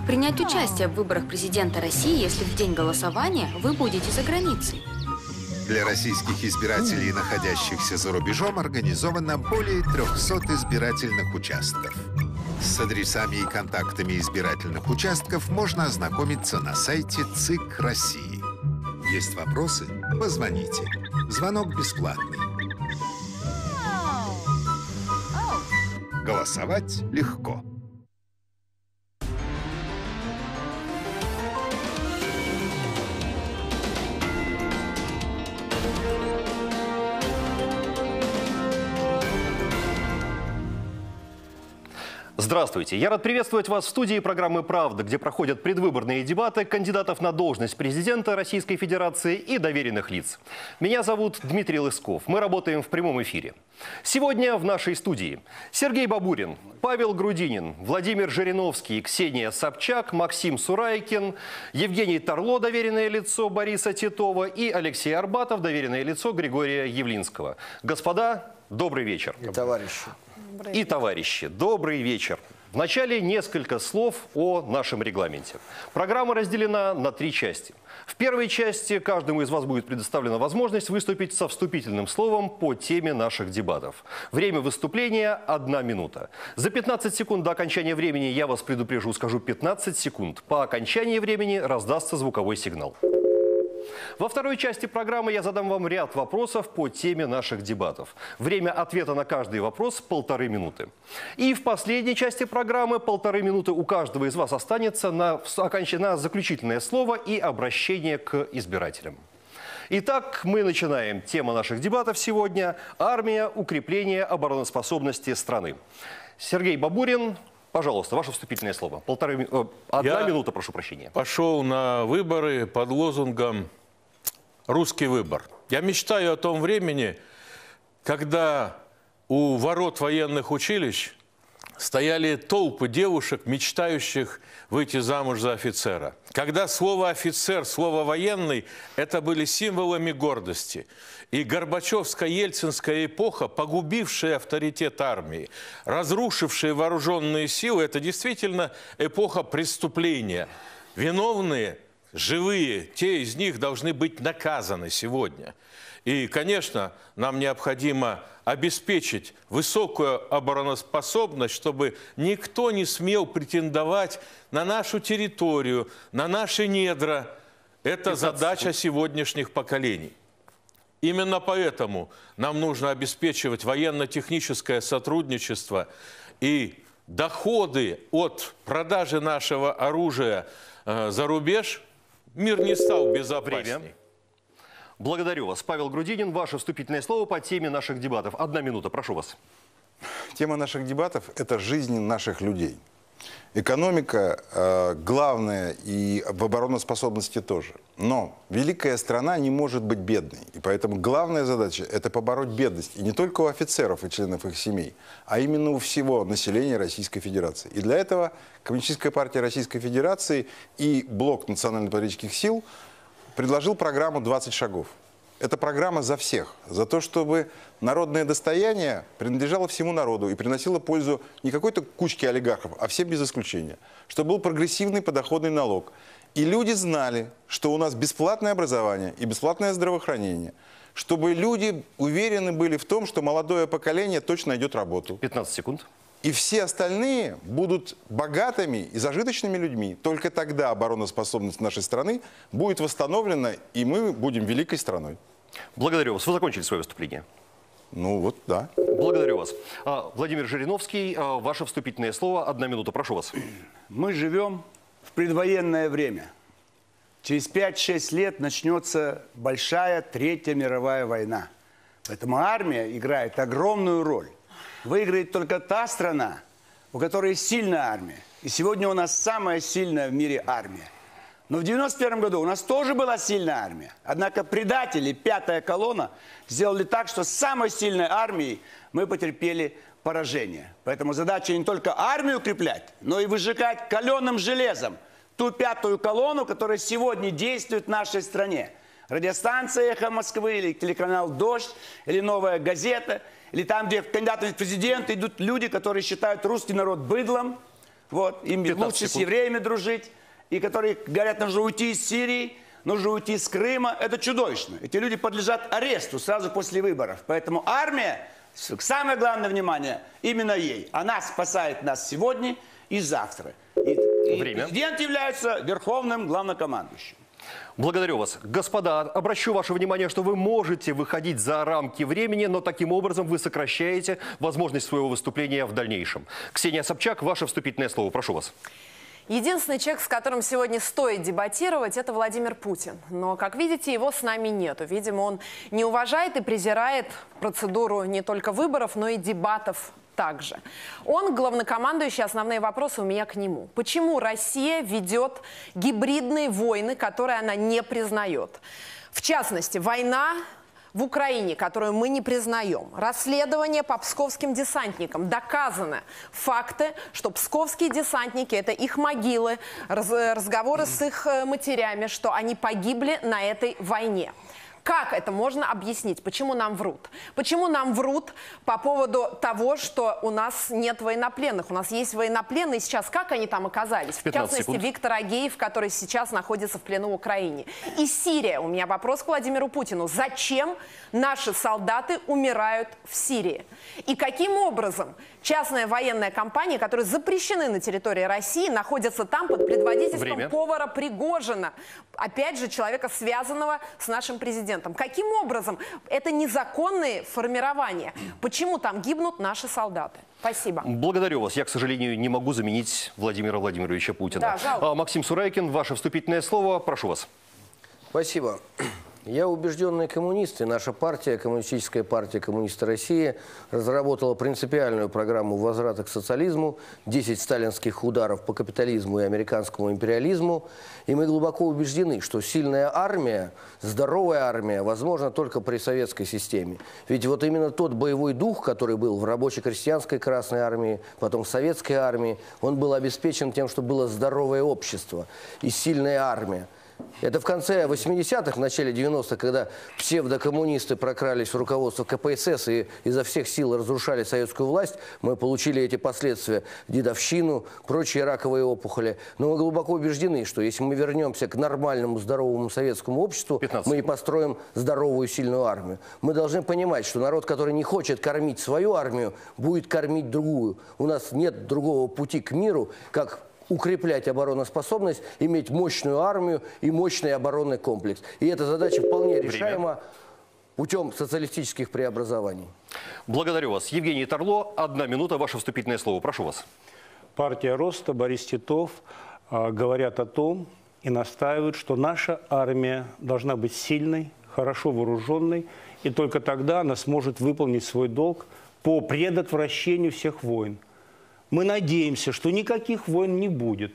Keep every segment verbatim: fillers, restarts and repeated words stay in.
принять участие в выборах президента России, если в день голосования вы будете за границей. Для российских избирателей, находящихся за рубежом, организовано более трёхсот избирательных участков. С адресами и контактами избирательных участков можно ознакомиться на сайте ЦИК России. Есть вопросы? Позвоните. Звонок бесплатный. Голосовать легко. Здравствуйте! Я рад приветствовать вас в студии программы «Правда», где проходят предвыборные дебаты кандидатов на должность президента Российской Федерации и доверенных лиц. Меня зовут Дмитрий Лысков. Мы работаем в прямом эфире. Сегодня в нашей студии Сергей Бабурин, Павел Грудинин, Владимир Жириновский, Ксения Собчак, Максим Сурайкин, Евгений Тарло, доверенное лицо Бориса Титова, и Алексей Арбатов, доверенное лицо Григория Явлинского. Господа, добрый вечер. И товарищи. И товарищи, добрый вечер. Вначале несколько слов о нашем регламенте. Программа разделена на три части. В первой части каждому из вас будет предоставлена возможность выступить со вступительным словом по теме наших дебатов. Время выступления – одна минута. За пятнадцать секунд до окончания времени я вас предупрежу, скажу пятнадцать секунд. По окончании времени раздастся звуковой сигнал. Во второй части программы я задам вам ряд вопросов по теме наших дебатов. Время ответа на каждый вопрос – полторы минуты. И в последней части программы полторы минуты у каждого из вас останется на, на заключительное слово и обращение к избирателям. Итак, мы начинаем. Тема наших дебатов сегодня – армия, укрепление обороноспособности страны. Сергей Бабурин, пожалуйста, ваше вступительное слово. Полторы, э, одна Я минута, прошу прощения. Пошел на выборы под лозунгом «Русский выбор». Я мечтаю о том времени, когда у ворот военных училищ стояли толпы девушек, мечтающих выйти замуж за офицера. Когда слово «офицер», слово «военный» – это были символами гордости. И Горбачевско-Ельцинская эпоха, погубившая авторитет армии, разрушившая вооруженные силы – это действительно эпоха преступления. Виновные, живые, те из них должны быть наказаны сегодня. И, конечно, нам необходимо обеспечить высокую обороноспособность, чтобы никто не смел претендовать на нашу территорию, на наши недра. Это задача сегодняшних поколений. Именно поэтому нам нужно обеспечивать военно-техническое сотрудничество, и доходы от продажи нашего оружия э, за рубеж мир не стал безопаснее. Благодарю вас. Павел Грудинин, ваше вступительное слово по теме наших дебатов. Одна минута, прошу вас. Тема наших дебатов – это жизнь наших людей. Экономика э, главная, и в обороноспособности тоже. Но великая страна не может быть бедной. И поэтому главная задача – это побороть бедность. И не только у офицеров и членов их семей, а именно у всего населения Российской Федерации. И для этого Коммунистическая партия Российской Федерации и Блок национально-патриотических сил предложил программу «двадцать шагов». Это программа за всех, за то, чтобы народное достояние принадлежало всему народу и приносило пользу не какой-то кучке олигархов, а всем без исключения. Чтобы был прогрессивный подоходный налог. И люди знали, что у нас бесплатное образование и бесплатное здравоохранение. Чтобы люди уверены были в том, что молодое поколение точно найдет работу. пятнадцать секунд. И все остальные будут богатыми и зажиточными людьми. Только тогда обороноспособность нашей страны будет восстановлена, и мы будем великой страной. Благодарю вас. Вы закончили свое выступление? Ну вот, да. Благодарю вас. Владимир Жириновский, ваше вступительное слово. Одна минута, прошу вас. Мы живем в предвоенное время. Через пять-шесть лет начнется большая Третья мировая война. Поэтому армия играет огромную роль. Выиграет только та страна, у которой сильная армия. И сегодня у нас самая сильная в мире армия. Но в девяносто первом году у нас тоже была сильная армия. Однако предатели, пятая колонна, сделали так, что с самой сильной армией мы потерпели поражение. Поэтому задача не только армию укреплять, но и выжигать каленым железом ту пятую колонну, которая сегодня действует в нашей стране. Радиостанция «Эхо Москвы» или телеканал «Дождь», или «Новая газета», или там, где кандидаты в президенты идут люди, которые считают русский народ быдлом, Вот, им лучше с евреями дружить. И которые говорят, нужно уйти из Сирии, нужно уйти из Крыма. Это чудовищно. Эти люди подлежат аресту сразу после выборов. Поэтому армия, самое главное внимание, именно ей. Она спасает нас сегодня и завтра. И, и президент является верховным главнокомандующим. Благодарю вас. Господа, обращу ваше внимание, что вы можете выходить за рамки времени, но таким образом вы сокращаете возможность своего выступления в дальнейшем. Ксения Собчак, ваше вступительное слово. Прошу вас. Единственный человек, с которым сегодня стоит дебатировать, это Владимир Путин. Но, как видите, его с нами нету. Видимо, он не уважает и презирает процедуру не только выборов, но и дебатов также. Он главнокомандующий, основные вопросы у меня к нему. Почему Россия ведет гибридные войны, которые она не признает? В частности, война в Украине, которую мы не признаем. Расследование по псковским десантникам. Доказаны факты, что псковские десантники, это их могилы, раз, разговоры с их матерями, что они погибли на этой войне. Как это можно объяснить? Почему нам врут? Почему нам врут по поводу того, что у нас нет военнопленных? У нас есть военнопленные сейчас. Как они там оказались? В частности, секунд. Виктор Агеев, который сейчас находится в плену в Украине. И Сирия. У меня вопрос к Владимиру Путину. Зачем наши солдаты умирают в Сирии? И каким образом частная военная компания, которые запрещены на территории России, находится там под предводительством Время. повара Пригожина? Опять же, человека, связанного с нашим президентом. Каким образом? Это незаконные формирования. Почему там гибнут наши солдаты? Спасибо. Благодарю вас. Я, к сожалению, не могу заменить Владимира Владимировича Путина. Да, жалко. Максим Сурайкин, ваше вступительное слово. Прошу вас. Спасибо. Я убежденный коммунист, и наша партия, Коммунистическая партия коммунистов России, разработала принципиальную программу возврата к социализму, десять сталинских ударов по капитализму и американскому империализму. И мы глубоко убеждены, что сильная армия, здоровая армия, возможна только при советской системе. Ведь вот именно тот боевой дух, который был в рабоче-крестьянской Красной армии, потом в советской армии, он был обеспечен тем, что было здоровое общество и сильная армия. Это в конце восьмидесятых, в начале девяностых, когда псевдокоммунисты прокрались в руководство ка пэ эс эс и изо всех сил разрушали советскую власть, мы получили эти последствия, дедовщину, прочие раковые опухоли. Но мы глубоко убеждены, что если мы вернемся к нормальному, здоровому советскому обществу, мы и построим здоровую, сильную армию. Мы должны понимать, что народ, который не хочет кормить свою армию, будет кормить другую. У нас нет другого пути к миру, как укреплять обороноспособность, иметь мощную армию и мощный оборонный комплекс. И эта задача вполне решаема путем социалистических преобразований. Благодарю вас. Евгений Тарло, одна минута, ваше вступительное слово. Прошу вас. Партия Роста, Борис Титов э, говорят о том и настаивают, что наша армия должна быть сильной, хорошо вооруженной, и только тогда она сможет выполнить свой долг по предотвращению всех войн. Мы надеемся, что никаких войн не будет.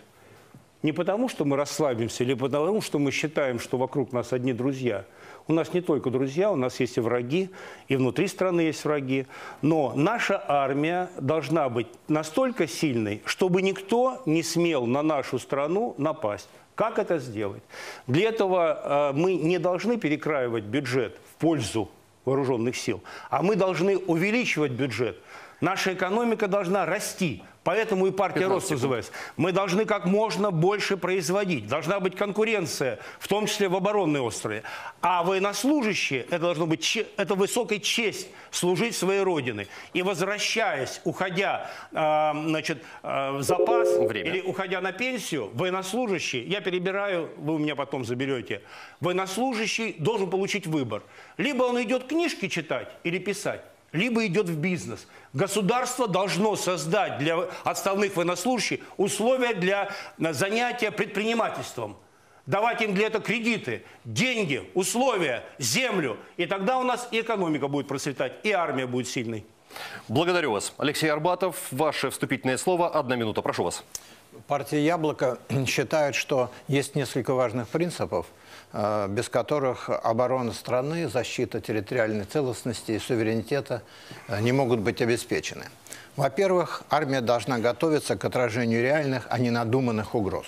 Не потому, что мы расслабимся, или потому, что мы считаем, что вокруг нас одни друзья. У нас не только друзья, у нас есть и враги, и внутри страны есть враги. Но наша армия должна быть настолько сильной, чтобы никто не смел на нашу страну напасть. Как это сделать? Для этого э, мы не должны перекраивать бюджет в пользу вооруженных сил, а мы должны увеличивать бюджет. Наша экономика должна расти, поэтому и партия Рост называется. Мы должны как можно больше производить, должна быть конкуренция, в том числе в оборонной острове. А военнослужащие, это должно быть, это высокая честь служить своей родине. И возвращаясь, уходя э, значит, э, в запас Время. или уходя на пенсию, военнослужащий, я перебираю, вы у меня потом заберете, военнослужащий должен получить выбор. Либо он идет книжки читать или писать, либо идет в бизнес. Государство должно создать для отставных военнослужащих условия для занятия предпринимательством. Давать им для этого кредиты, деньги, условия, землю. И тогда у нас и экономика будет процветать, и армия будет сильной. Благодарю вас. Алексей Арбатов, ваше вступительное слово. Одна минута. Прошу вас. Партия «Яблоко» считает, что есть несколько важных принципов, без которых оборона страны, защита территориальной целостности и суверенитета не могут быть обеспечены. Во-первых, армия должна готовиться к отражению реальных, а не надуманных угроз.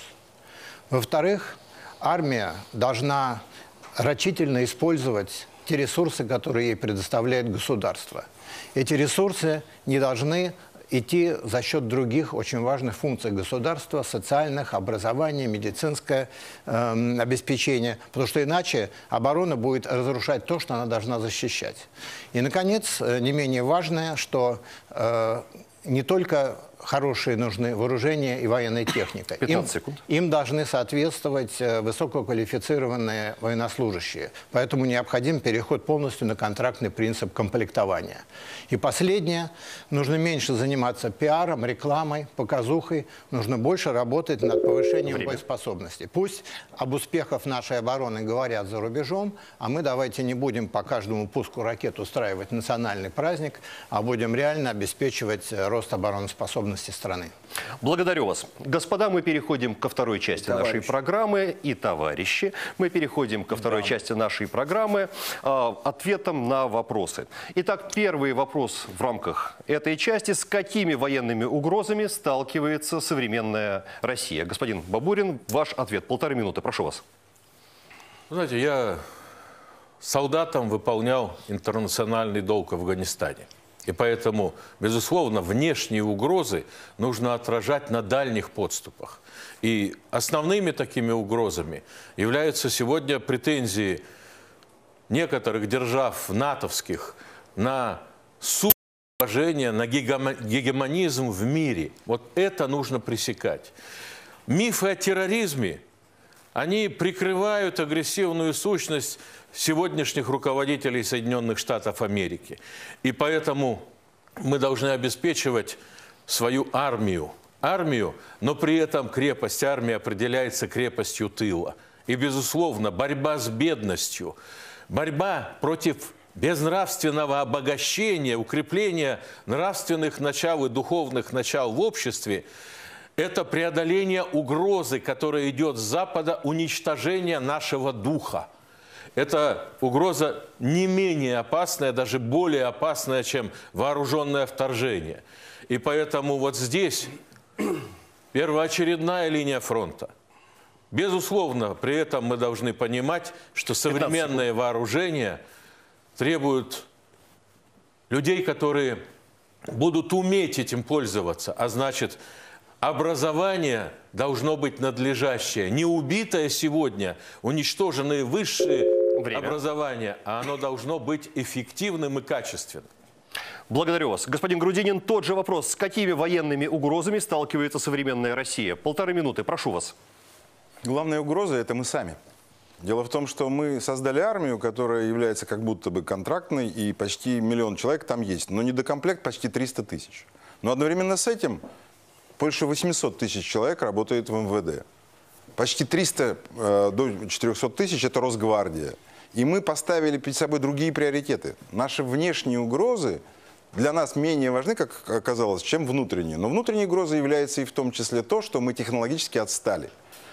Во-вторых, армия должна рачительно использовать те ресурсы, которые ей предоставляет государство. Эти ресурсы не должны идти за счет других очень важных функций государства, социальных, образования, медицинское э, обеспечение, потому что иначе оборона будет разрушать то, что она должна защищать. И, наконец, не менее важное, что э, не только хорошие нужны вооружения и военная техника. Им, им должны соответствовать высококвалифицированные военнослужащие. Поэтому необходим переход полностью на контрактный принцип комплектования. И последнее. Нужно меньше заниматься пиаром, рекламой, показухой. Нужно больше работать над повышением Время. боеспособности. Пусть об успехах нашей обороны говорят за рубежом, а мы давайте не будем по каждому пуску ракет устраивать национальный праздник, а будем реально обеспечивать рост обороноспособности страны. Благодарю вас. Господа, мы переходим ко второй части Товарищи. нашей программы. И, товарищи, мы переходим ко второй да. части нашей программы э, ответом на вопросы. Итак, первый вопрос в рамках этой части. С какими военными угрозами сталкивается современная Россия? Господин Бабурин, ваш ответ. Полторы минуты. Прошу вас. Знаете, я солдатом выполнял интернациональный долг в Афганистане. И поэтому, безусловно, внешние угрозы нужно отражать на дальних подступах. И основными такими угрозами являются сегодня претензии некоторых держав натовских на суперуважение, на гегемонизм в мире. Вот это нужно пресекать. Мифы о терроризме, они прикрывают агрессивную сущность сегодняшних руководителей Соединенных Штатов Америки. И поэтому мы должны обеспечивать свою армию. Армию, но при этом крепость армии определяется крепостью тыла. И, безусловно, борьба с бедностью, борьба против безнравственного обогащения, укрепления нравственных начал и духовных начал в обществе – это преодоление угрозы, которая идет с Запада, уничтожения нашего духа. Это угроза не менее опасная, даже более опасная, чем вооруженное вторжение. И поэтому вот здесь первоочередная линия фронта. Безусловно, при этом мы должны понимать, что современное вооружение требует людей, которые будут уметь этим пользоваться, а значит, образование должно быть надлежащее. Не убитое сегодня, уничтоженные высшие Время. образования, а оно должно быть эффективным и качественным. Благодарю вас. Господин Грудинин, тот же вопрос. С какими военными угрозами сталкивается современная Россия? Полторы минуты. Прошу вас. Главная угроза – это мы сами. Дело в том, что мы создали армию, которая является как будто бы контрактной, и почти миллион человек там есть. Но недокомплект почти триста тысяч. Но одновременно с этим больше восьмисот тысяч человек работает в эм вэ дэ. Почти триста э, до четырёхсот тысяч – это Росгвардия. И мы поставили перед собой другие приоритеты. Наши внешние угрозы для нас менее важны, как оказалось, чем внутренние. Но внутренней угрозой является и в том числе то, что мы технологически отстали.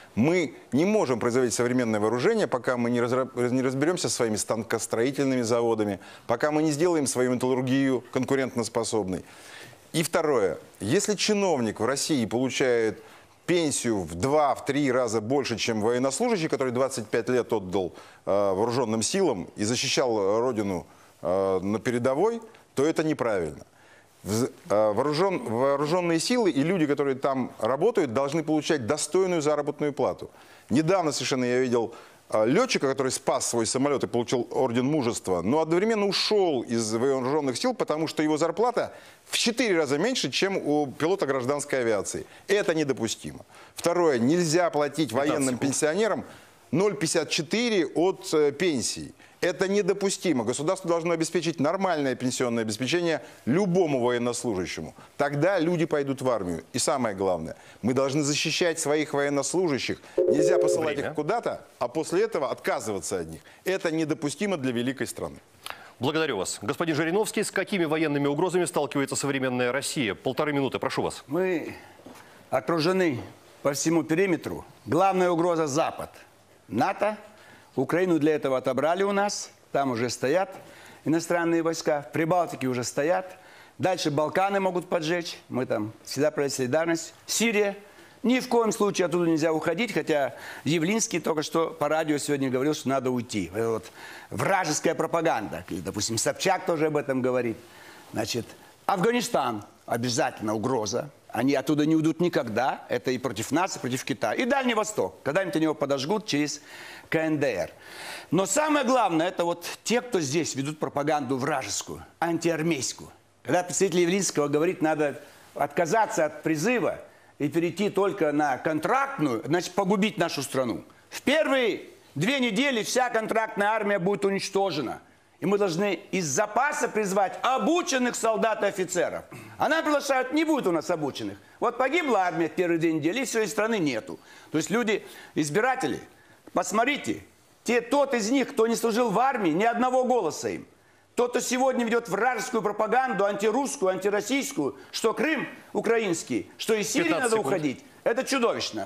Мы не можем производить современное вооружение, пока мы не, разра... не разберемся со своими станкостроительными заводами, пока мы не сделаем свою металлургию конкурентоспособной. И второе. Если чиновник в России получает пенсию в два-три раза больше, чем военнослужащий, который двадцать пять лет отдал э, вооруженным силам и защищал Родину э, на передовой, то это неправильно. В, э, вооружен, вооруженные силы и люди, которые там работают, должны получать достойную заработную плату. Недавно совершенно я видел э, летчика, который спас свой самолет и получил орден мужества, но одновременно ушел из вооруженных сил, потому что его зарплата в четыре раза меньше, чем у пилота гражданской авиации. Это недопустимо. Второе. Нельзя платить военным пенсионерам ноль целых пятьдесят четыре сотых от э, пенсии. Это недопустимо. Государство должно обеспечить нормальное пенсионное обеспечение любому военнослужащему. Тогда люди пойдут в армию. И самое главное, мы должны защищать своих военнослужащих. Нельзя посылать Время. их куда-то, а после этого отказываться от них. Это недопустимо для великой страны. Благодарю вас. Господин Жириновский, с какими военными угрозами сталкивается современная Россия? Полторы минуты, прошу вас. Мы окружены по всему периметру. Главная угроза – Запад. НАТО. Украину для этого отобрали у нас. Там уже стоят иностранные войска. В Прибалтике уже стоят. Дальше Балканы могут поджечь. Мы там всегда проявляем солидарность. Сирия. Ни в коем случае оттуда нельзя уходить, хотя Явлинский только что по радио сегодня говорил, что надо уйти. Это вот вражеская пропаганда. Допустим, Собчак тоже об этом говорит. Значит, Афганистан. обязательно угроза. Они оттуда не уйдут никогда. Это и против нас, и против Китая. И Дальний Восток. Когда-нибудь они его подожгут через ка эн дэ эр. Но самое главное, это вот те, кто здесь ведут пропаганду вражескую, антиармейскую. Когда представитель Явлинского говорит, надо отказаться от призыва и перейти только на контрактную, значит, погубить нашу страну. В первые две недели вся контрактная армия будет уничтожена. И мы должны из запаса призвать обученных солдат и офицеров. А нам приглашают, не будет у нас обученных. Вот погибла армия в первые две недели, и всей страны нету. То есть люди, избиратели, посмотрите, те, тот из них, кто не служил в армии, ни одного голоса им. Тот, кто сегодня ведет вражескую пропаганду, антирусскую, антироссийскую, что Крым украинский, что из Сирии надо секунд. уходить, это чудовищно.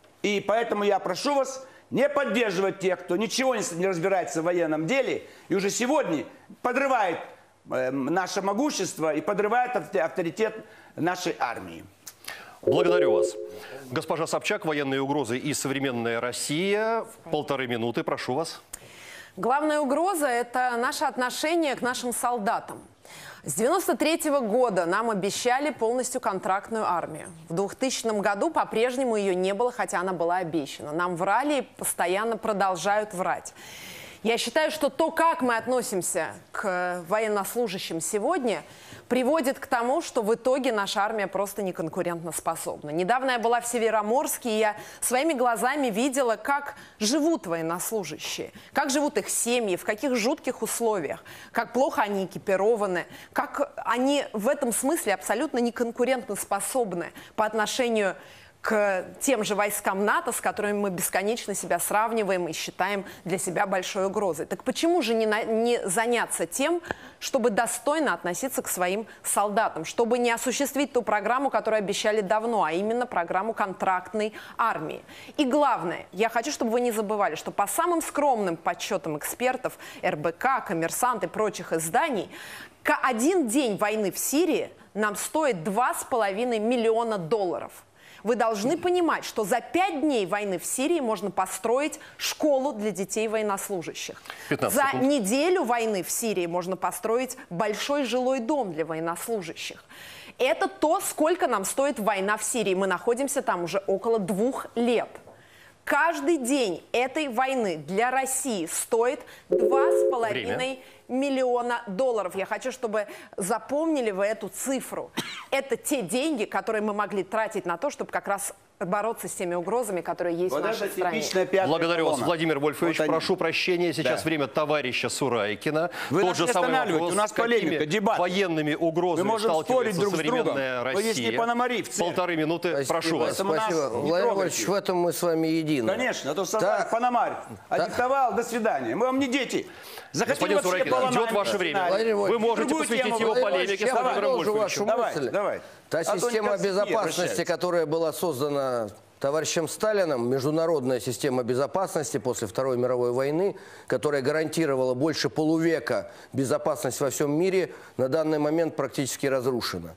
И поэтому я прошу вас не поддерживать тех, кто ничего не разбирается в военном деле и уже сегодня подрывает э, наше могущество и подрывает авторитет нашей армии. Благодарю вас. Госпожа Собчак, военные угрозы и современная Россия. Полторы минуты, прошу вас. Главная угроза – это наше отношение к нашим солдатам. С девяносто третьего года нам обещали полностью контрактную армию. В двухтысячном году по-прежнему ее не было, хотя она была обещана. Нам врали и постоянно продолжают врать. Я считаю, что то, как мы относимся к военнослужащим сегодня, приводит к тому, что в итоге наша армия просто не конкурентоспособна. Недавно я была в Североморске, и я своими глазами видела, как живут военнослужащие, как живут их семьи, в каких жутких условиях, как плохо они экипированы, как они в этом смысле абсолютно не конкурентоспособны по отношению к тем же войскам НАТО, с которыми мы бесконечно себя сравниваем и считаем для себя большой угрозой. Так почему же не, на, не заняться тем, чтобы достойно относиться к своим солдатам, чтобы не осуществить ту программу, которую обещали давно, а именно программу контрактной армии? И главное, я хочу, чтобы вы не забывали, что по самым скромным подсчетам экспертов эр бэ ка, Коммерсант и прочих изданий, один день войны в Сирии нам стоит два с половиной миллиона долларов. Вы должны понимать, что за пять дней войны в Сирии можно построить школу для детей военнослужащих. За секунд. неделю войны в Сирии можно построить большой жилой дом для военнослужащих. Это то, сколько нам стоит война в Сирии. Мы находимся там уже около двух лет. Каждый день этой войны для России стоит два с половиной миллиона долларов. Я хочу, чтобы запомнили вы эту цифру. Это те деньги, которые мы могли тратить на то, чтобы как раз бороться с теми угрозами, которые есть вот в нашей стране. Благодарю вас, Владимир Вольфович. Вот прошу прощения. Сейчас да. время товарища Сурайкина. Вы Тот же самый вопрос, у нас полемика, дебат. Военными угрозами сталкивается друг современная Россия. Вы есть не Пономарь, Полторы минуты. Спасибо, прошу вас. Спасибо. Владимир Вольфович, в этом мы с вами едины. Конечно. А то да. Пономарь аддиктовал, до свидания. Мы вам не дети. Захотели Господин Сурайкин, идет ваше время. Вы можете посвятить его полемике с Владимиром Вольфовичем. Давай, давай. Та система безопасности, которая была создана товарищем Сталиным, международная система безопасности после Второй мировой войны, которая гарантировала больше полувека безопасность во всем мире, на данный момент практически разрушена.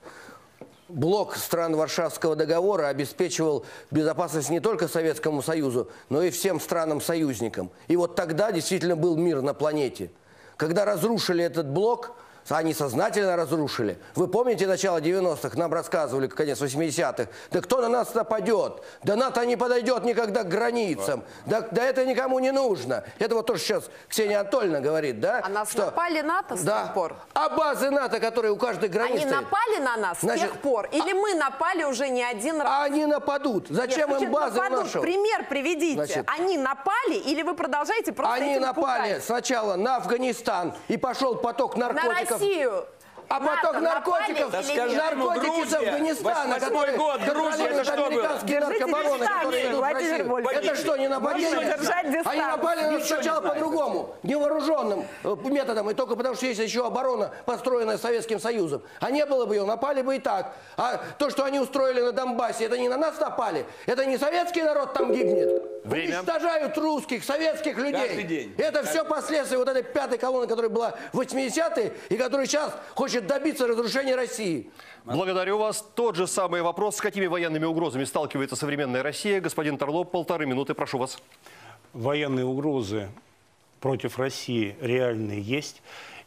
Блок стран Варшавского договора обеспечивал безопасность не только Советскому Союзу, но и всем странам-союзникам. И вот тогда действительно был мир на планете. Когда разрушили этот блок, они сознательно разрушили. Вы помните начало девяностых? Нам рассказывали, конец восьмидесятых. Да кто на нас нападет? Да НАТО не подойдет никогда к границам. Да, да это никому не нужно. Это вот то, что сейчас Ксения Анатольевна говорит, да? А нас что... напали НАТО с да. тех пор? А базы НАТО, которые у каждой границы... Они напали на нас Значит... с тех пор? Или а... мы напали уже не один раз? А они нападут. Зачем Нет, им базы нападут? нашего? Пример приведите. Значит... Они напали или вы продолжаете просто Они этим напали пугать? Сначала на Афганистан и пошел поток наркотиков. На Россию. А поток наркотиков, да скажи, наркотики с Афганистана, которые год, Грузия, это что американские наркобароны, которые идут в Россию. Это что, не нападение? Они напали на нас сначала по-другому, невооруженным методом, и только потому, что есть еще оборона, построенная Советским Союзом. А не было бы ее, напали бы и так. А то, что они устроили на Донбассе, это не на нас напали, это не советский народ там гибнет. Время. Уничтожают русских, советских людей. Это все последствия вот этой пятой колонны, которая была в восьмидесятые, и которая сейчас хочет добиться разрушения России. Благодарю вас. Тот же самый вопрос. С какими военными угрозами сталкивается современная Россия? Господин Тарло, полторы минуты, прошу вас. Военные угрозы против России реальные есть.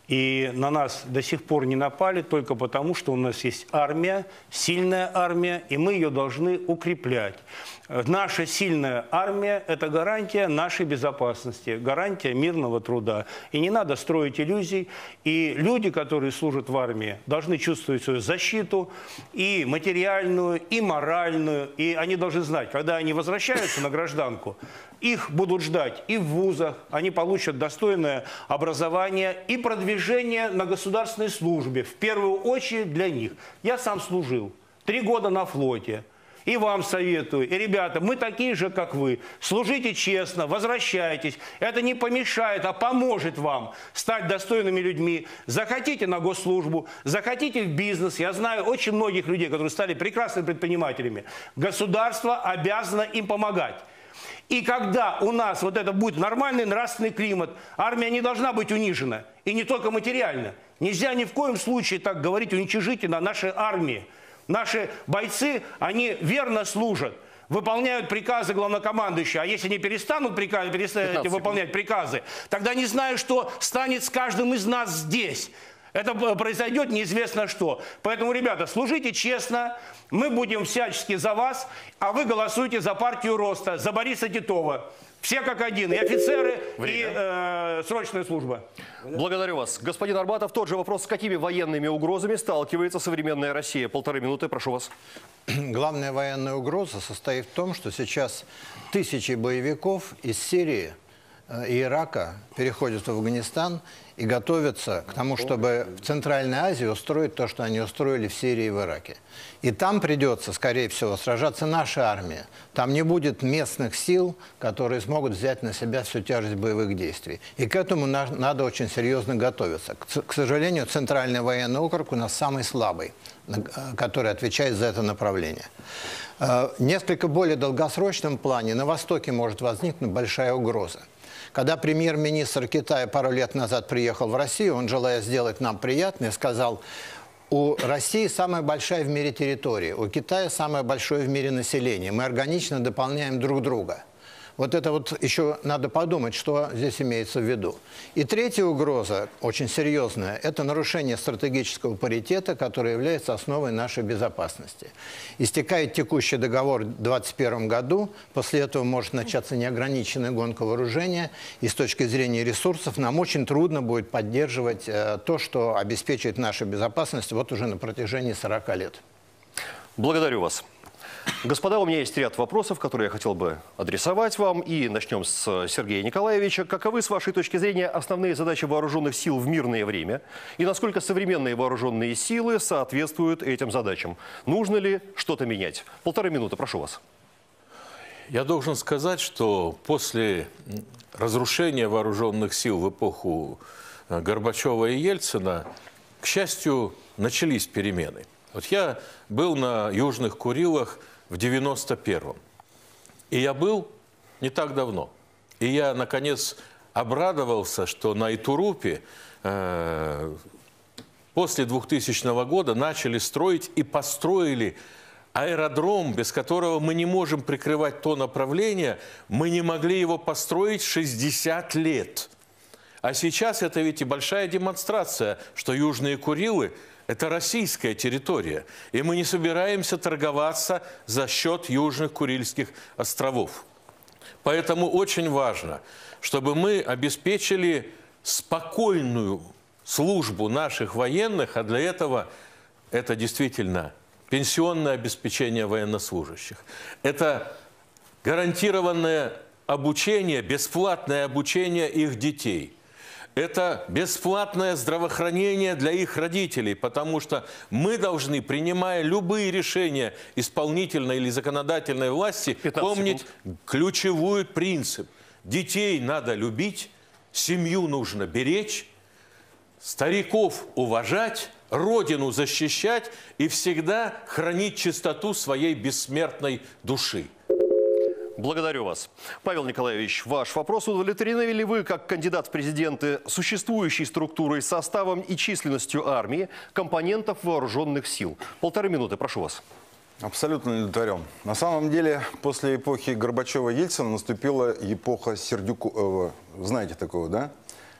И на нас до сих пор не напали только потому, что у нас есть армия, сильная армия, и мы ее должны укреплять. Наша сильная армия – это гарантия нашей безопасности, гарантия мирного труда. И не надо строить иллюзий. И люди, которые служат в армии, должны чувствовать свою защиту и материальную, и моральную. И они должны знать, когда они возвращаются на гражданку, их будут ждать и в вузах, они получат достойное образование и продвижение на государственной службе, в первую очередь для них. Я сам служил три года на флоте. И вам советую, и, ребята, мы такие же, как вы. Служите честно, возвращайтесь. Это не помешает, а поможет вам стать достойными людьми. Захотите на госслужбу, захотите в бизнес. Я знаю очень многих людей, которые стали прекрасными предпринимателями. Государство обязано им помогать. И когда у нас вот это будет нормальный нравственный климат, армия не должна быть унижена. И не только материально. Нельзя ни в коем случае так говорить уничижительно о нашей армии. Наши бойцы, они верно служат, выполняют приказы главнокомандующего. А если не перестанут приказы, перестанут выполнять приказы, тогда не знаю, что станет с каждым из нас здесь. Это произойдет неизвестно что. Поэтому, ребята, служите честно, мы будем всячески за вас, а вы голосуйте за партию роста, за Бориса Титова. Все как один, и офицеры, Время. и э, срочная служба. Благодарю вас. Господин Арбатов, тот же вопрос. С какими военными угрозами сталкивается современная Россия? Полторы минуты, прошу вас. Главная военная угроза состоит в том, что сейчас тысячи боевиков из Сирии и Ирака переходят в Афганистан и готовятся к тому, чтобы в Центральной Азии устроить то, что они устроили в Сирии и в Ираке. И там придется, скорее всего, сражаться наша армия. Там не будет местных сил, которые смогут взять на себя всю тяжесть боевых действий. И к этому на надо очень серьезно готовиться. К, к сожалению, Центральный военный округ у нас самый слабый, который отвечает за это направление. В несколько более долгосрочном плане на Востоке может возникнуть большая угроза. Когда премьер-министр Китая пару лет назад приехал в Россию, он, желая сделать нам приятное, сказал: у России самая большая в мире территория, у Китая самое большое в мире население. Мы органично дополняем друг друга. Вот это вот еще надо подумать, что здесь имеется в виду. И третья угроза, очень серьезная, это нарушение стратегического паритета, которое является основой нашей безопасности. Истекает текущий договор в две тысячи двадцать первом году, после этого может начаться неограниченная гонка вооружения, и с точки зрения ресурсов нам очень трудно будет поддерживать э, то, что обеспечивает нашу безопасность вот уже на протяжении сорока лет. Благодарю вас. Господа, у меня есть ряд вопросов, которые я хотел бы адресовать вам. И начнем с Сергея Николаевича. Каковы, с вашей точки зрения, основные задачи вооруженных сил в мирное время? И насколько современные вооруженные силы соответствуют этим задачам? Нужно ли что-то менять? Полторы минуты, прошу вас. Я должен сказать, что после разрушения вооруженных сил в эпоху Горбачева и Ельцина, к счастью, начались перемены. Вот я был на Южных Курилах в девяносто первом. И я был не так давно. И я, наконец, обрадовался, что на Итурупе э, после двухтысячного года начали строить и построили аэродром, без которого мы не можем прикрывать то направление. Мы не могли его построить шестьдесят лет. А сейчас это ведь и большая демонстрация, что Южные Курилы – это российская территория, и мы не собираемся торговаться за счет Южных Курильских островов. Поэтому очень важно, чтобы мы обеспечили спокойную службу наших военных, а для этого это действительно пенсионное обеспечение военнослужащих. Это гарантированное обучение, бесплатное обучение их детей. Это бесплатное здравоохранение для их родителей, потому что мы должны, принимая любые решения исполнительной или законодательной власти, помнить секунд. ключевой принцип. Детей надо любить, семью нужно беречь, стариков уважать, родину защищать и всегда хранить чистоту своей бессмертной души. Благодарю вас. Павел Николаевич, ваш вопрос. Удовлетворены ли вы, как кандидат в президенты, существующей структурой, составом и численностью армии, компонентов вооруженных сил? Полторы минуты, прошу вас. Абсолютно удовлетворен. На самом деле, после эпохи Горбачева-Ельцина наступила эпоха Сердюкова. Знаете такого, да?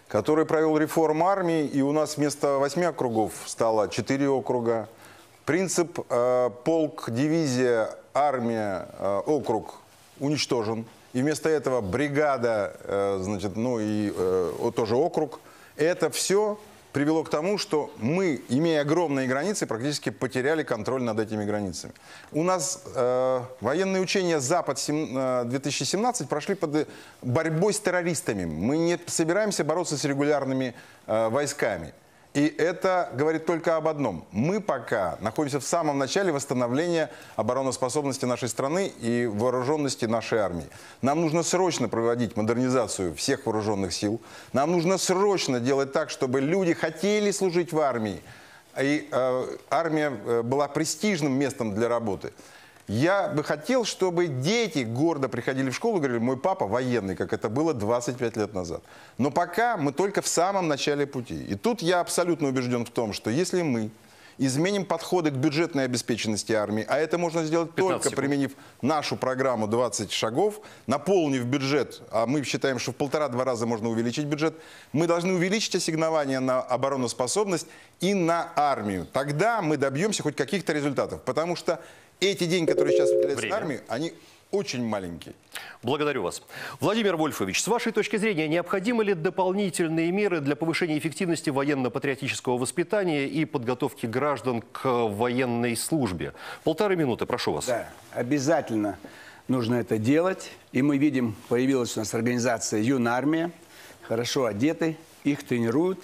который провел реформу армии, и у нас вместо восьми округов стало четыре округа. Принцип э, полк, дивизия, армия, э, округ уничтожен. И вместо этого бригада, э, значит, ну и э, тоже округ. Это все привело к тому, что мы, имея огромные границы, практически потеряли контроль над этими границами. У нас э, военные учения «Запад-две тысячи семнадцать» прошли под борьбой с террористами. Мы не собираемся бороться с регулярными э, войсками. И это говорит только об одном. Мы пока находимся в самом начале восстановления обороноспособности нашей страны и вооруженности нашей армии. Нам нужно срочно проводить модернизацию всех вооруженных сил. Нам нужно срочно делать так, чтобы люди хотели служить в армии. И э, армия была престижным местом для работы. Я бы хотел, чтобы дети гордо приходили в школу и говорили: мой папа военный, как это было двадцать пять лет назад. Но пока мы только в самом начале пути. И тут я абсолютно убежден в том, что если мы изменим подходы к бюджетной обеспеченности армии, а это можно сделать только секунд. применив нашу программу двадцать шагов, наполнив бюджет, а мы считаем, что в полтора-два раза можно увеличить бюджет, мы должны увеличить ассигнования на обороноспособность и на армию. Тогда мы добьемся хоть каких-то результатов, потому что эти деньги, которые сейчас выделяются на армию, они очень маленькие. Благодарю вас. Владимир Вольфович, с вашей точки зрения, необходимы ли дополнительные меры для повышения эффективности военно-патриотического воспитания и подготовки граждан к военной службе? Полторы минуты, прошу вас. Да, обязательно нужно это делать. И мы видим, появилась у нас организация «Юнармия», хорошо одеты, их тренируют.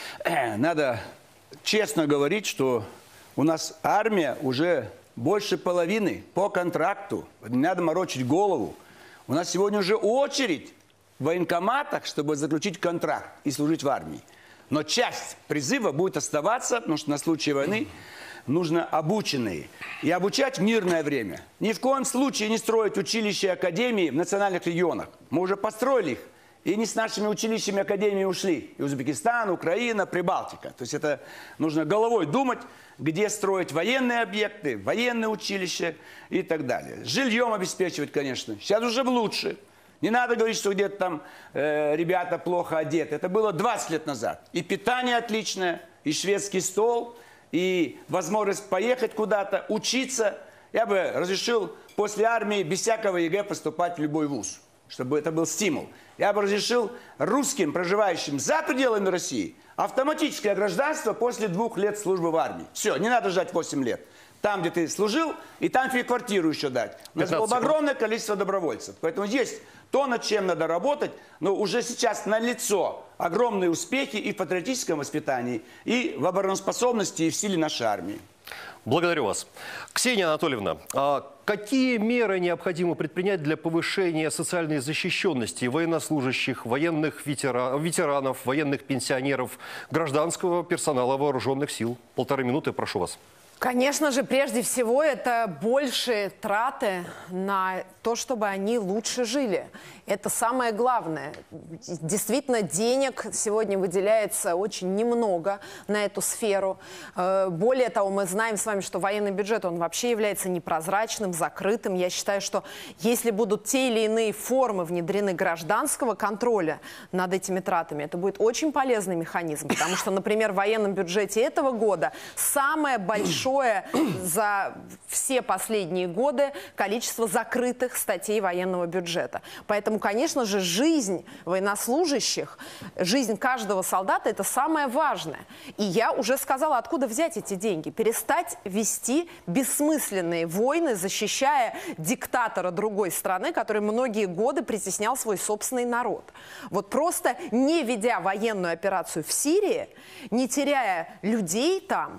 Надо честно говорить, что у нас армия уже больше половины по контракту. Не надо морочить голову. У нас сегодня уже очередь в военкоматах, чтобы заключить контракт и служить в армии. Но часть призыва будет оставаться, потому что на случай войны нужно обученные. И обучать в мирное время. Ни в коем случае не строить училища и академии в национальных регионах. Мы уже построили их. И не с нашими училищами и академиями ушли. И Узбекистан, Украина, Прибалтика. То есть это нужно головой думать, где строить военные объекты, военные училища и так далее. Жильем обеспечивать, конечно. Сейчас уже лучше. Не надо говорить, что где-то там э, ребята плохо одеты. Это было двадцать лет назад. И питание отличное, и шведский стол, и возможность поехать куда-то, учиться. Я бы разрешил после армии без всякого ЕГЭ поступать в любой вуз, чтобы это был стимул. Я бы разрешил русским, проживающим за пределами России, автоматическое гражданство после двух лет службы в армии. Все, не надо ждать восемь лет. Там, где ты служил, и там тебе квартиру еще дать. У нас было огромное количество добровольцев. Поэтому есть то, над чем надо работать, но уже сейчас налицо огромные успехи и в патриотическом воспитании, и в обороноспособности, и в силе нашей армии. Благодарю вас. Ксения Анатольевна, а какие меры необходимо предпринять для повышения социальной защищенности военнослужащих, военных ветера... ветеранов, военных пенсионеров, гражданского персонала вооруженных сил? Полторы минуты, прошу вас. Конечно же, прежде всего, это большие траты на то, чтобы они лучше жили. Это самое главное. Действительно, денег сегодня выделяется очень немного на эту сферу. Более того, мы знаем с вами, что военный бюджет, он вообще является непрозрачным, закрытым. Я считаю, что если будут те или иные формы внедрены гражданского контроля над этими тратами, это будет очень полезный механизм. Потому что, например, в военном бюджете этого года самое большое за все последние годы количество закрытых статей военного бюджета. Поэтому, конечно же, жизнь военнослужащих, жизнь каждого солдата – это самое важное. И я уже сказала, откуда взять эти деньги. Перестать вести бессмысленные войны, защищая диктатора другой страны, который многие годы притеснял свой собственный народ. Вот просто не ведя военную операцию в Сирии, не теряя людей там,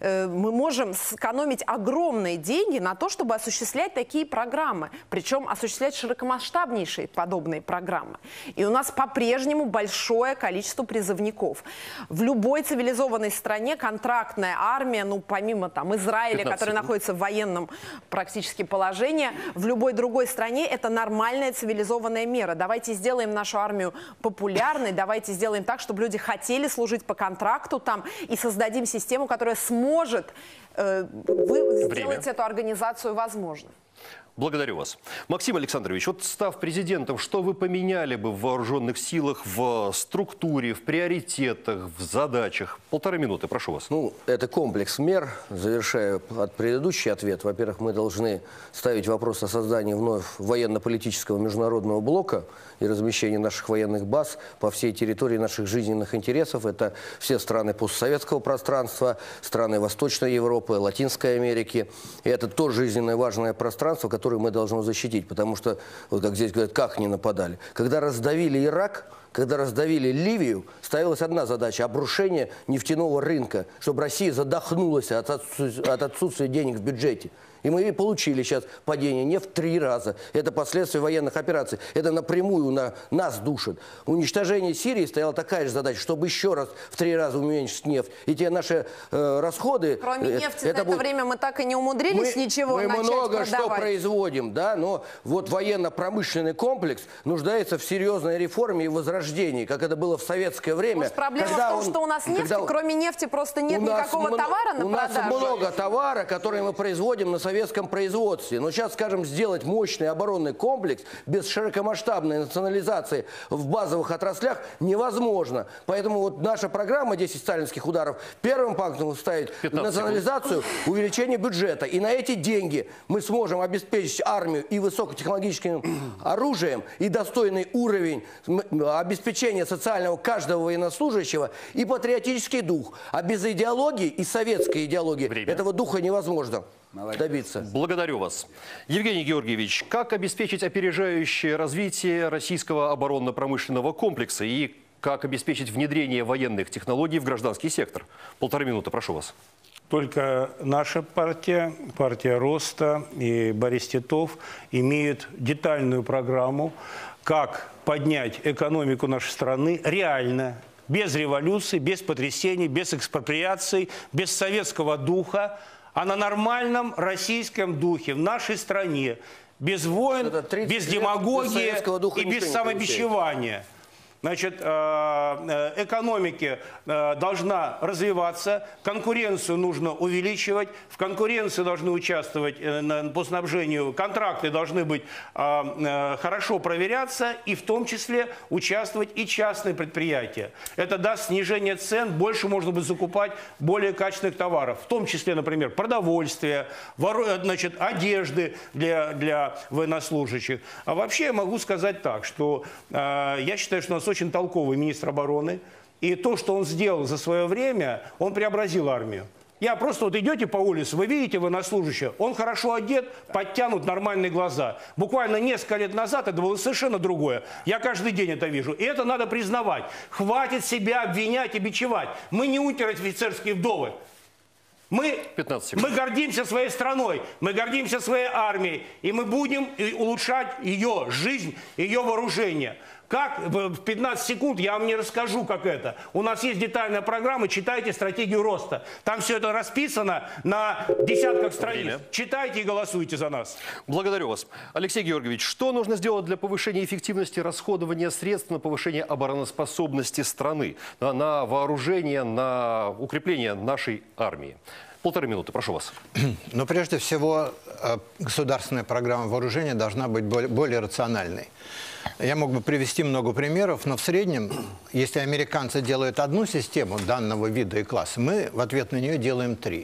мы можем сэкономить огромные деньги на то, чтобы осуществлять такие программы. Причем осуществлять широкомасштабнейшие подобные программы. И у нас по-прежнему большое количество призывников. В любой цивилизованной стране контрактная армия, ну помимо там Израиля, который находится в военном практически положении, в любой другой стране это нормальная цивилизованная мера. Давайте сделаем нашу армию популярной, давайте сделаем так, чтобы люди хотели служить по контракту там и создадим систему, которая сможет может э, вы, сделать эту организацию возможной. Благодарю вас. Максим Александрович, вот став президентом, что вы поменяли бы в вооруженных силах, в структуре, в приоритетах, в задачах? Полторы минуты, прошу вас. Ну, это комплекс мер. Завершая от предыдущий ответ. Во-первых, мы должны ставить вопрос о создании вновь военно-политического международного блока и размещении наших военных баз по всей территории наших жизненных интересов. Это все страны постсоветского пространства, страны Восточной Европы, Латинской Америки. И это то жизненно важное пространство, которое мы должны защитить. Потому что, вот как здесь говорят, как не нападали. Когда раздавили Ирак, когда раздавили Ливию, ставилась одна задача – обрушение нефтяного рынка, чтобы Россия задохнулась от отсутствия, от отсутствия денег в бюджете. И мы получили сейчас падение нефти в три раза. Это последствия военных операций. Это напрямую на нас душит. Уничтожение Сирии стояла такая же задача, чтобы еще раз в три раза уменьшить нефть. И те наши э, расходы... Кроме э, нефти это за это будет... время мы так и не умудрились мы, ничего мы начать много продавать. что производим, да, но вот военно-промышленный комплекс нуждается в серьезной реформе и возрождении, как это было в советское время. Может, проблема в том, он, что у нас нефти, когда... кроме нефти, просто нет никакого много, товара на у продажу? У нас много товара, который мы производим на советском производстве. Но сейчас, скажем, сделать мощный оборонный комплекс без широкомасштабной национализации в базовых отраслях невозможно. Поэтому вот наша программа десять сталинских ударов первым пунктом ставит национализацию, увеличение бюджета. И на эти деньги мы сможем обеспечить армию и высокотехнологическим оружием, и достойный уровень обеспечения социального каждого военнослужащего, и патриотический дух. А без идеологии и советской идеологии Время. этого духа невозможно добиться. Благодарю вас. Евгений Георгиевич, как обеспечить опережающее развитие российского оборонно-промышленного комплекса и как обеспечить внедрение военных технологий в гражданский сектор? Полторы минуты, прошу вас. Только наша партия, партия Роста и Борис Титов имеют детальную программу, как поднять экономику нашей страны реально, без революции, без потрясений, без экспроприаций, без советского духа, а на нормальном российском духе, в нашей стране, без войн, без демагогии и без самобичевания. Значит, экономика должна развиваться, конкуренцию нужно увеличивать, в конкуренции должны участвовать по снабжению, контракты должны быть хорошо проверяться, и в том числе участвовать и частные предприятия. Это даст снижение цен, больше можно будет закупать более качественных товаров, в том числе, например, продовольствие, значит, одежды для, для военнослужащих. А вообще я могу сказать так, что я считаю, что у нас очень толковый министр обороны. И то, что он сделал за свое время, он преобразил армию. Я просто вот идете по улице, вы видите военнослужащего, он хорошо одет, подтянут нормальные глаза. Буквально несколько лет назад это было совершенно другое. Я каждый день это вижу. И это надо признавать. Хватит себя обвинять и бичевать. Мы не унтер-офицерские вдовы. Мы, мы гордимся своей страной, мы гордимся своей армией, и мы будем улучшать ее жизнь, ее вооружение. Как в пятнадцать секунд я вам не расскажу, как это. У нас есть детальная программа, читайте стратегию роста. Там все это расписано на десятках страниц. Время. Читайте и голосуйте за нас. Благодарю вас. Алексей Георгиевич, что нужно сделать для повышения эффективности расходования средств на повышение обороноспособности страны, на, на вооружение, на укрепление нашей армии? Полторы минуты, прошу вас. Но прежде всего государственная программа вооружения должна быть более, более рациональной. Я мог бы привести много примеров, но в среднем, если американцы делают одну систему данного вида и класса, мы в ответ на нее делаем три.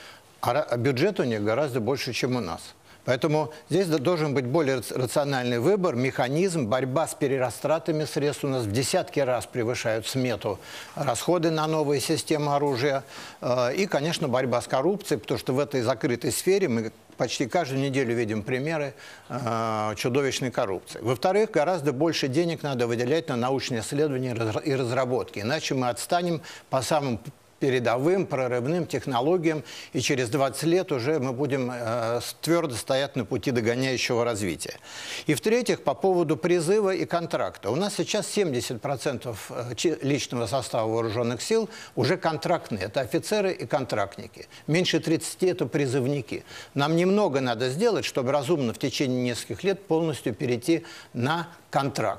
А бюджет у них гораздо больше, чем у нас. Поэтому здесь должен быть более рациональный выбор, механизм, борьба с перерастратами средств. У нас в десятки раз превышают смету расходы на новые системы оружия. И, конечно, борьба с коррупцией, потому что в этой закрытой сфере мы почти каждую неделю видим примеры чудовищной коррупции. Во-вторых, гораздо больше денег надо выделять на научные исследования и разработки. Иначе мы отстанем по самым передовым, прорывным технологиям, и через двадцать лет уже мы будем э, твердо стоять на пути догоняющего развития. И в-третьих, по поводу призыва и контракта. У нас сейчас семьдесят процентов личного состава вооруженных сил уже контрактные. Это офицеры и контрактники. Меньше тридцати это призывники. Нам немного надо сделать, чтобы разумно в течение нескольких лет полностью перейти на контракт.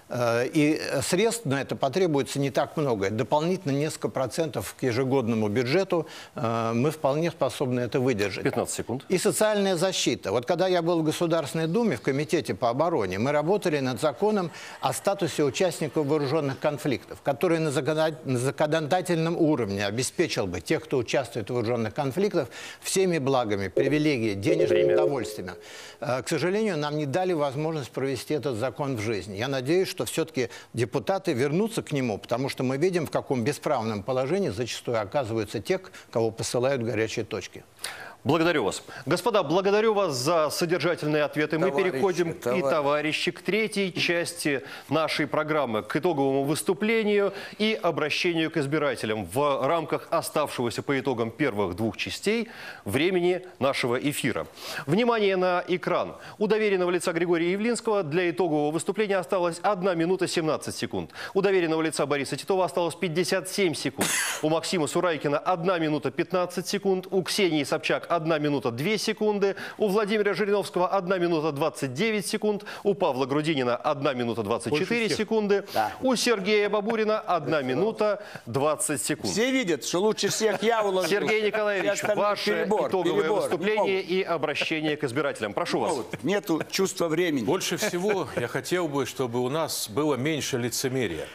И средств на это потребуется не так много. Дополнительно несколько процентов к ежегодному бюджету мы вполне способны это выдержать. пятнадцать секунд. И социальная защита. Вот когда я был в Государственной Думе, в Комитете по обороне, мы работали над законом о статусе участников вооруженных конфликтов, который на законодательном уровне обеспечил бы тех, кто участвует в вооруженных конфликтах, всеми благами, привилегиями, денежными удовольствиями. К сожалению, нам не дали возможность провести этот закон в жизнь. Я надеюсь, что все-таки депутаты вернутся к нему, потому что мы видим, в каком бесправном положении зачастую оказываются те, кого посылают в горячие точки. Благодарю вас. Господа, благодарю вас за содержательные ответы. Товарищи, Мы переходим товарищи. и, товарищи, к третьей части нашей программы, к итоговому выступлению и обращению к избирателям в рамках оставшегося по итогам первых двух частей времени нашего эфира. Внимание на экран. У доверенного лица Григория Явлинского для итогового выступления осталось одна минута семнадцать секунд. У доверенного лица Бориса Титова осталось пятьдесят семь секунд. У Максима Сурайкина одна минута пятнадцать секунд. У Ксении Собчак одна минута две секунды. У Владимира Жириновского одна минута двадцать девять секунд. У Павла Грудинина одна минута двадцать четыре секунды. Да. У Сергея Бабурина одна минута двадцать секунд. Все видят, что лучше всех я уложил. Сергей Николаевич, ваше перебор, итоговое перебор. выступление и обращение к избирателям. Прошу вас. Нету чувства времени. Больше всего я хотел бы, чтобы у нас было меньше лицемерия.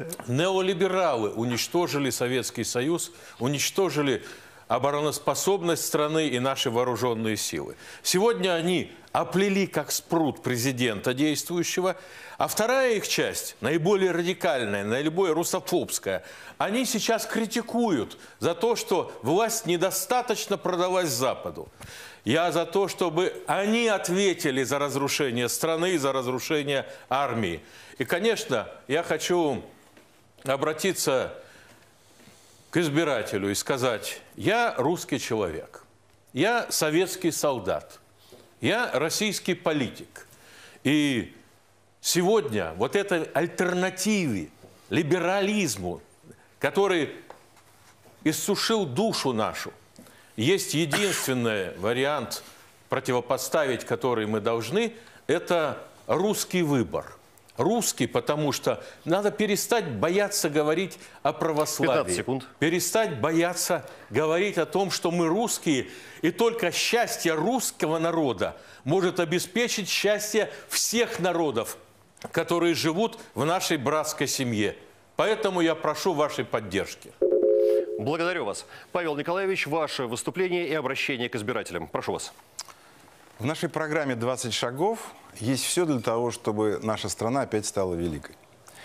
Неолибералы уничтожили Советский Союз, уничтожили обороноспособность страны и наши вооруженные силы. Сегодня они оплели как спрут президента действующего, а вторая их часть, наиболее радикальная, наиболее русофобская, они сейчас критикуют за то, что власть недостаточно продалась Западу. Я за то, чтобы они ответили за разрушение страны и за разрушение армии. И, конечно, я хочу обратиться к избирателю и сказать: я русский человек, я советский солдат, я российский политик. И сегодня вот этой альтернативе, либерализму, который иссушил душу нашу, есть единственный вариант, противопоставить который мы должны, это русский выбор. Русский, потому что надо перестать бояться говорить о православии. пятнадцать секунд. Перестать бояться говорить о том, что мы русские, и только счастье русского народа может обеспечить счастье всех народов, которые живут в нашей братской семье. Поэтому я прошу вашей поддержки. Благодарю вас. Павел Николаевич, ваше выступление и обращение к избирателям. Прошу вас. В нашей программе «двадцать шагов» есть все для того, чтобы наша страна опять стала великой.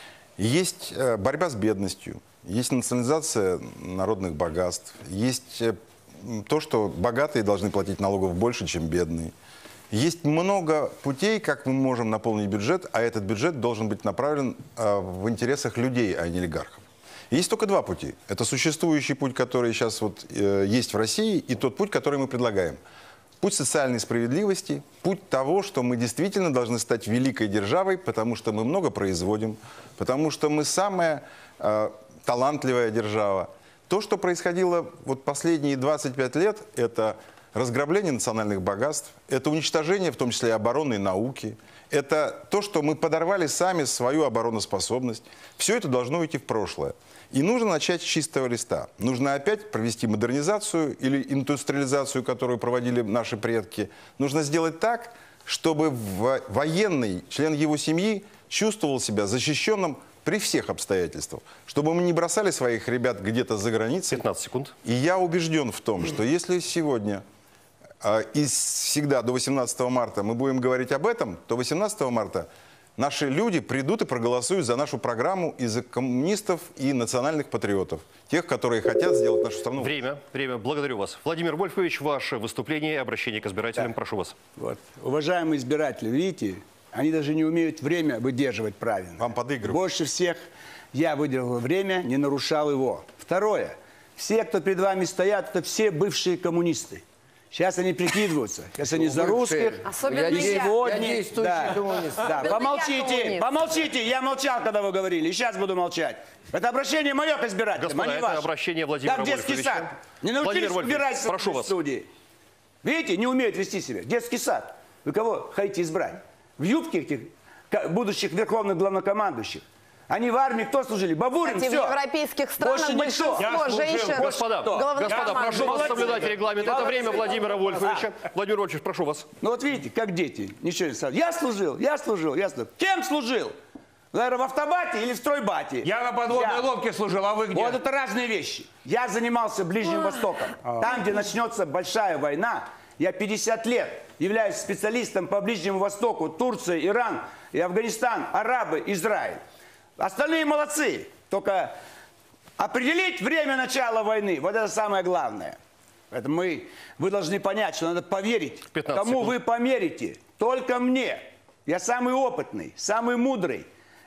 Есть борьба с бедностью, есть национализация народных богатств, есть то, что богатые должны платить налогов больше, чем бедные. Есть много путей, как мы можем наполнить бюджет, а этот бюджет должен быть направлен в интересах людей, а не олигархов. Есть только два пути. Это существующий путь, который сейчас вот, э, есть в России, и тот путь, который мы предлагаем. Путь социальной справедливости, путь того, что мы действительно должны стать великой державой, потому что мы много производим, потому что мы самая э, талантливая держава. То, что происходило вот последние двадцать пять лет, это разграбление национальных богатств, это уничтожение, в том числе и оборонной науки, это то, что мы подорвали сами свою обороноспособность. Все это должно уйти в прошлое. И нужно начать с чистого листа. Нужно опять провести модернизацию или индустриализацию, которую проводили наши предки. Нужно сделать так, чтобы военный, член его семьи, чувствовал себя защищенным при всех обстоятельствах. Чтобы мы не бросали своих ребят где-то за границей. пятнадцать секунд. И я убежден в том, что если сегодня э, и всегда до восемнадцатого марта мы будем говорить об этом, то восемнадцатого марта наши люди придут и проголосуют за нашу программу и за коммунистов и национальных патриотов. Тех, которые хотят сделать нашу страну. Время, время. Благодарю вас. Владимир Вольфович, ваше выступление и обращение к избирателям. Да. Прошу вас. Вот. Уважаемые избиратели, видите, они даже не умеют время выдерживать правильно. Вам подыгрывают. Больше всех я выдержал время, не нарушал его. Второе. Все, кто перед вами стоят, это все бывшие коммунисты. Сейчас они прикидываются. Сейчас они за русских. Особенно и я. сегодня. Я действующий Да. коммунист. Да. Особенно Помолчите, я коммунист. помолчите. Я молчал, когда вы говорили. И сейчас буду молчать. Это обращение мое к избирателям, Господа, а не это ваше. обращение Владимира Как детский Вольфовича. сад. Не Владимир научились Вольфович, убирать прошу в вас. студии. Видите, не умеют вести себя. Детский сад. Вы кого хотите избрать? В юбке этих будущих верховных главнокомандующих. Они в армии кто служили? Бабурин, Кстати, все. в европейских странах большинство женщин. Господа, господа, прошу вас соблюдать регламент. Это время Владимира Вольфовича. Владимир Вольфович, прошу вас. Ну вот видите, как дети, ничего не сразу. Я служил, я служил, я служил. Кем служил? Наверное, в автобате или в стройбате? Я на подводной я... лодке служил, а вы где? Вот это разные вещи. Я занимался Ближним Востоком. Там, где начнется большая война, я пятьдесят лет являюсь специалистом по Ближнему Востоку. Турция, Иран, и Афганистан, арабы, Израиль. Остальные молодцы. Только определить время начала войны, вот это самое главное. Поэтому мы, вы должны понять, что надо поверить. Кому секунд. Вы померите? Только мне. Я самый опытный, самый мудрый.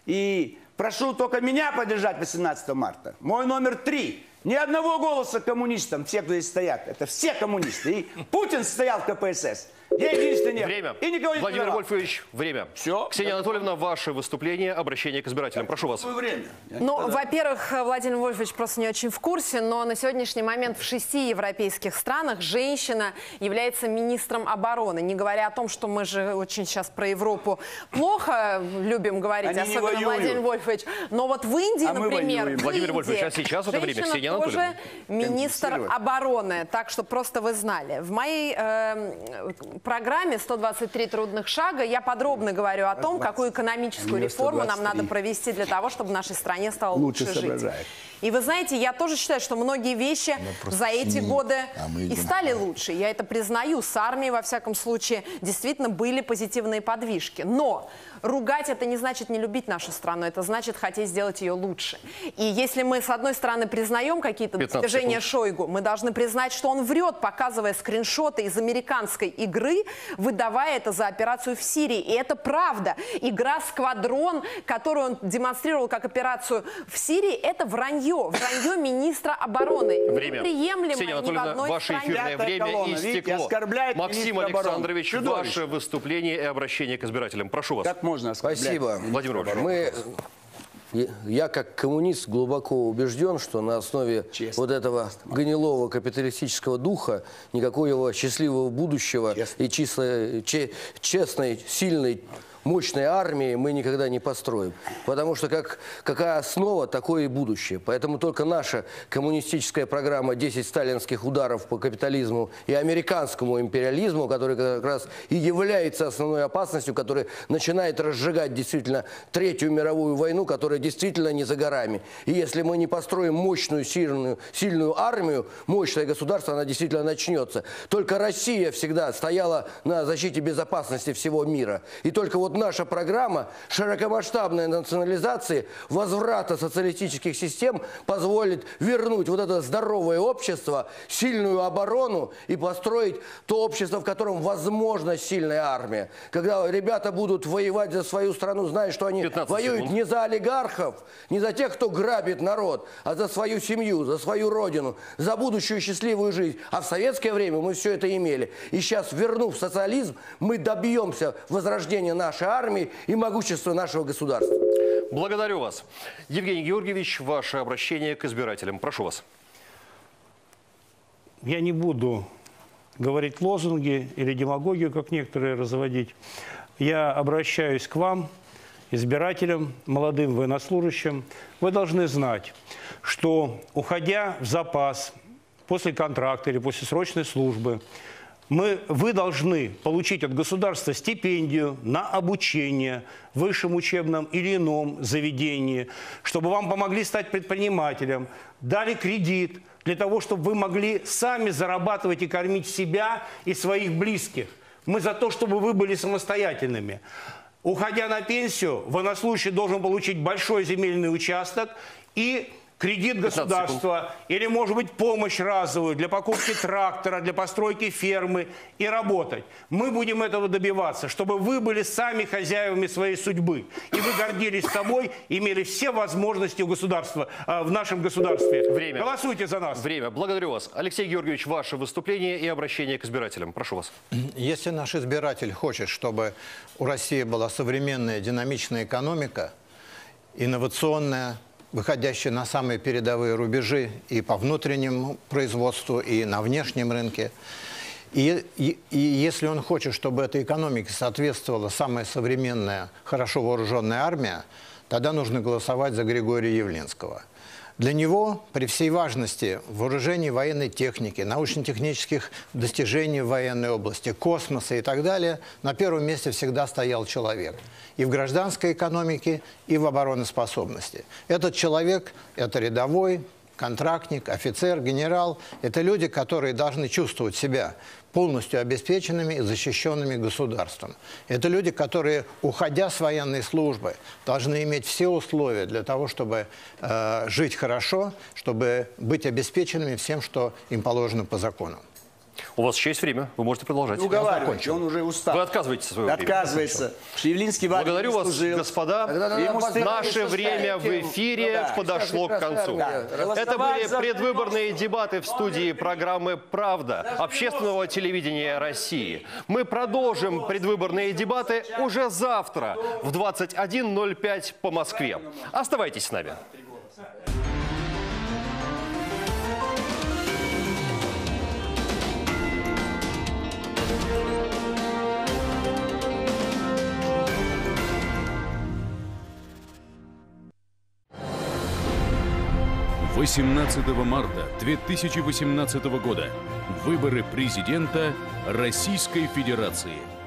И прошу только меня поддержать восемнадцатого марта. Мой номер три. Ни одного голоса коммунистам, все, кто здесь стоят. Это все коммунисты. И Путин стоял в ка пэ эс эс. Я единственный нет. Время. И никого не Владимир понимал. Вольфович, время. Все. Ксения Анатольевна, ваше выступление, обращение к избирателям. Прошу вас. Время. Ну, во-первых, Владимир Вольфович просто не очень в курсе, но на сегодняшний момент в шести европейских странах женщина является министром обороны. Не говоря о том, что мы же очень сейчас про Европу плохо любим говорить, Они особенно Владимир Вольфович. Но вот в Индии, а например, в Владимир Индии Вольфович, а сейчас это время. Ксения Анатольевна. тоже министр обороны. Так что просто вы знали. В моей э, программе сто двадцать три трудных шага я подробно говорю о том, какую экономическую реформу нам надо провести для того, чтобы в нашей стране стало лучше, лучше жить. И вы знаете, я тоже считаю, что многие вещи за эти годы а и стали лучше. Я это признаю. С армией, во всяком случае, действительно были позитивные подвижки. Но ругать — это не значит не любить нашу страну. Это значит хотеть сделать ее лучше. И если мы, с одной стороны, признаем какие-то достижения Шойгу, мы должны признать, что он врет, показывая скриншоты из американской игры, выдавая это за операцию в Сирии. И это правда. Игра «Сквадрон», которую он демонстрировал как операцию в Сирии, это вранье. Вранье министра обороны. Время. Неприемлемо Ксения ни в Анатольевна, одной ваше стране. эфирное время колонна, истекло. Видите, Максим Александрович, Чудовище. ваше выступление и обращение к избирателям. Прошу вас. Как можно оскорблять? Спасибо. Владимир Вольфович. Мы... Я, как коммунист, глубоко убежден, что на основе Честно. вот этого гнилого капиталистического духа никакого счастливого будущего Честно. и чисто, че, честной, сильной, мощной армии мы никогда не построим. Потому что как, какая основа, такое и будущее. Поэтому только наша коммунистическая программа «десять сталинских ударов по капитализму и американскому империализму», который как раз и является основной опасностью, которая начинает разжигать действительно Третью мировую войну, которая действительно не за горами. И если мы не построим мощную, сильную, сильную армию, мощное государство, она действительно начнется. Только Россия всегда стояла на защите безопасности всего мира. И только вот наша программа широкомасштабной национализации, возврата социалистических систем позволит вернуть вот это здоровое общество, сильную оборону и построить то общество, в котором возможна сильная армия. Когда ребята будут воевать за свою страну, зная, что они воюют секунд. не за олигархов, не за тех, кто грабит народ, а за свою семью, за свою родину, за будущую счастливую жизнь. А в советское время мы все это имели. И сейчас, вернув социализм, мы добьемся возрождения нашей армии и могущества нашего государства. Благодарю вас. Евгений Георгиевич, ваше обращение к избирателям. Прошу вас. Я не буду говорить лозунги или демагогию, как некоторые разводить. Я обращаюсь к вам, избирателям, молодым военнослужащим. Вы должны знать, что, уходя в запас после контракта или после срочной службы, Мы, вы должны получить от государства стипендию на обучение в высшем учебном или ином заведении, чтобы вам помогли стать предпринимателем, дали кредит для того, чтобы вы могли сами зарабатывать и кормить себя и своих близких. Мы за то, чтобы вы были самостоятельными. Уходя на пенсию, военнослужащий должен получить большой земельный участок и кредит государства, или, может быть, помощь разовую для покупки трактора, для постройки фермы и работать. Мы будем этого добиваться, чтобы вы были сами хозяевами своей судьбы. И вы гордились собой, имели все возможности у государства, в нашем государстве. Время. Голосуйте за нас. Время. Благодарю вас. Алексей Георгиевич, ваше выступление и обращение к избирателям. Прошу вас. Если наш избиратель хочет, чтобы у России была современная динамичная экономика, инновационная, выходящие на самые передовые рубежи и по внутреннему производству, и на внешнем рынке. И, и, и если он хочет, чтобы этой экономике соответствовала самая современная, хорошо вооруженная армия, тогда нужно голосовать за Григория Явлинского. Для него, при всей важности вооружений, военной техники, научно-технических достижений в военной области, космоса и так далее, на первом месте всегда стоял человек. И в гражданской экономике, и в обороноспособности. Этот человек – это рядовой, контрактник, офицер, генерал. Это люди, которые должны чувствовать себя полностью обеспеченными и защищенными государством. Это люди, которые, уходя с военной службы, должны иметь все условия для того, чтобы э, жить хорошо, чтобы быть обеспеченными всем, что им положено по закону. У вас еще есть время, вы можете продолжать. Уговаривайте, он уже устал. Вы отказываетесь от своего Отказывается. Явлинский в армии Благодарю вас, служил. господа. Наше время в эфире да. подошло к концу. Да. Это были предвыборные дебаты в студии программы «Правда» общественного телевидения России. Мы продолжим предвыборные дебаты уже завтра в двадцать один ноль пять по Москве. Оставайтесь с нами. восемнадцатого марта две тысячи восемнадцатого года. Выборы президента Российской Федерации.